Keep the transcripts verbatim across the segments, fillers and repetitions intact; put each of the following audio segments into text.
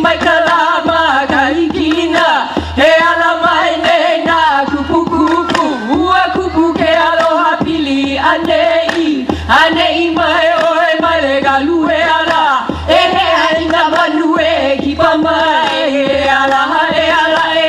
mai kalama kaikina he ala mai nena kupu kupu ua kupu ke aloha pili anei anei mai oe mai le galue ala e he aina manue ki pa mai he ala he ala e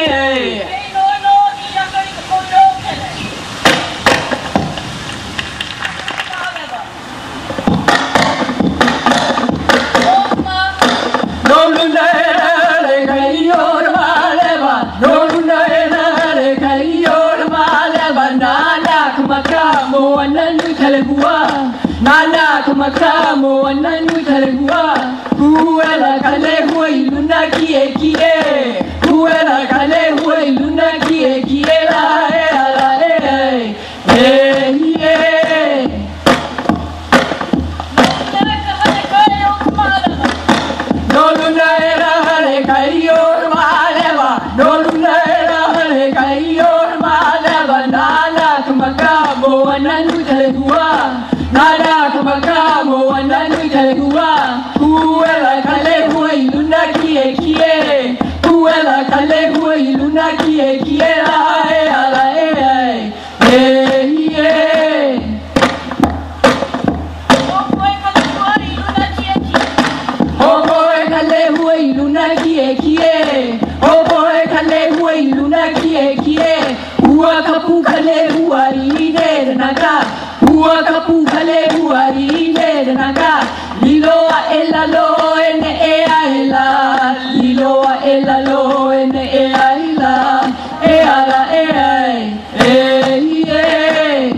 Nana kumakamo ananu talegua kuela kale huai luna kie kie kuela kale huai luna kie kie la e la e e e no luna era hale kai or maleva no luna era hale kai or maleva nana kumakamo ananu talegua Nada kumakamo ananu talegua kuela kale huai luna kie kie kuela kale huai luna kie kie la e la e e e Oboe kale huai luna kie kie Oboe kale huai luna kie kie Ua kapu kale huai ne naka Ua kapu kale huari ne naka Liloa ela lo ene e aila Liloa ela lo ene e aila E ala e ai E e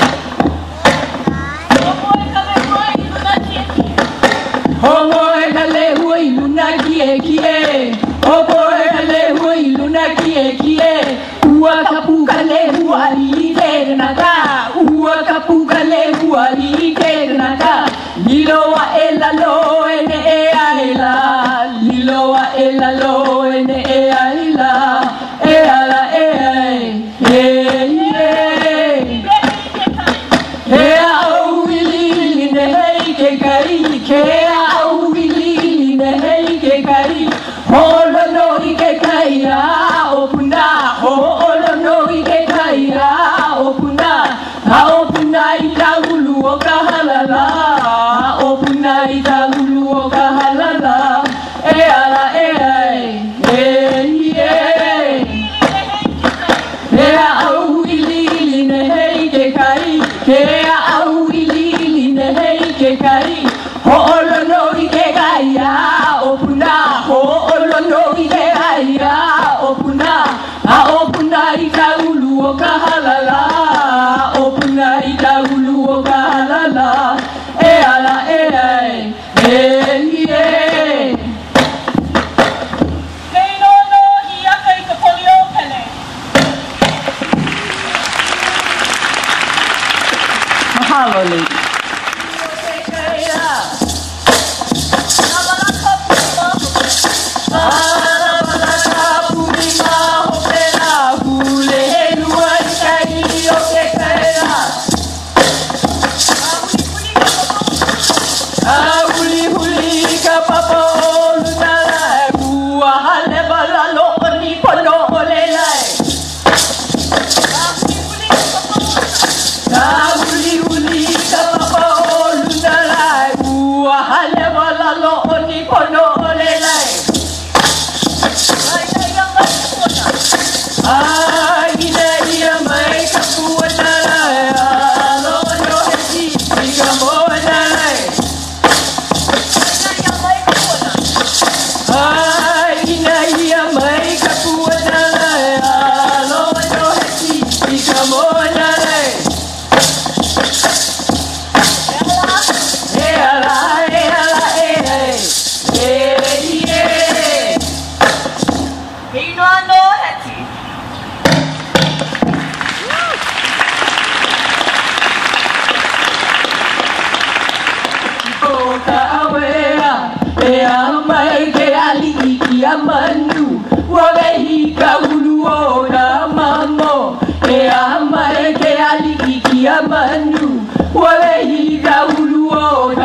Homoe kale huai luna kie kie Homoe kale huai luna kie kie Ua kapu kale huari ne naka Ua kapu kale huari ne naka Liloa ela lo ene e aila Liloa ela lo ene e aila E ala e ai E e E au ili ne hei ke kai Ke au ili ne hei ke kai Holo no i ke kai a opuna Holo no i ke kai a opuna A opuna i taulu o ka halala A opuna i taulu o ka halala E ala e ai E e E au ili ili ne hei ke kai Ke au ili ili ne hei ke kai Holo no i ke kai a opuna Holo no i ke kai a opuna A opuna i taulu o ka halala Opuna i taulu o ka halala E ala e ai E e Kei no no i aka i ka poli o pele Mahalo lady Manu, wagai ka ulu o na mamo, e amai ke ali ki amanu, wagai ka ulu o